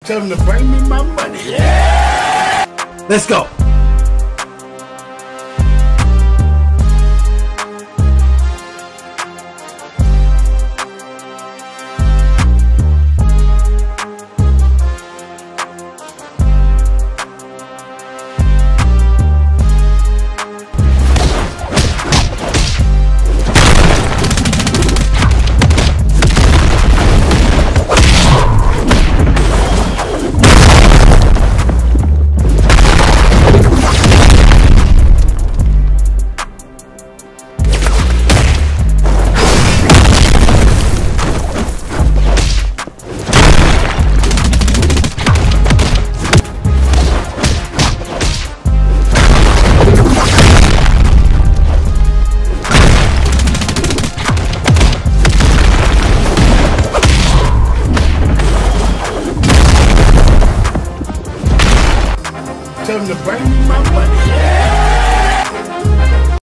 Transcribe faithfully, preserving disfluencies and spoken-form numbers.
Tell them to bring me my money. Yeah! Let's go. Tell them to bring me my money. Yeah!